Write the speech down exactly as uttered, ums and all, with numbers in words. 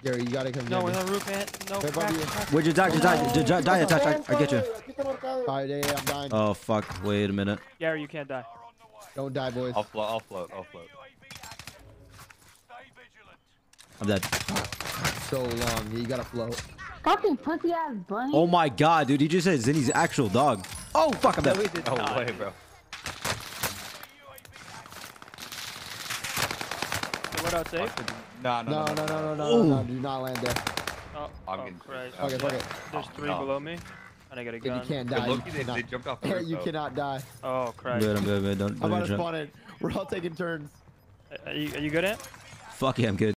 Gary, you gotta come. No, we're on the roof, man. No. Right above you. Where'd you die? Just die. Just die. Die. Attach. I, I get you. Alright, yeah, yeah, I'm dying. Oh fuck! Wait a minute. Gary, you can't die. Don't die, boys. I'll float. I'll float. I'll float. I'm dead. So long. You gotta float. Fucking pussy ass bunny. Oh my god, dude! He just said Zinni's actual dog. Oh fuck! I'm dead. No way, bro. What else, safe? No, No, no, no, no, no, no, no, Ooh. no. Do not land there. Oh, I'm oh getting Christ. Okay, fuck it. There's three no. below me. And I got a If you gun. can't Good die, lucky you they, cannot. they jumped off the roof, You though. cannot die. Oh, I'm Christ. good. I'm good. Man. Don't. I'm don't about to jump. spawn in. We're all taking turns. Are you, are you good at? Fuck yeah, I'm good.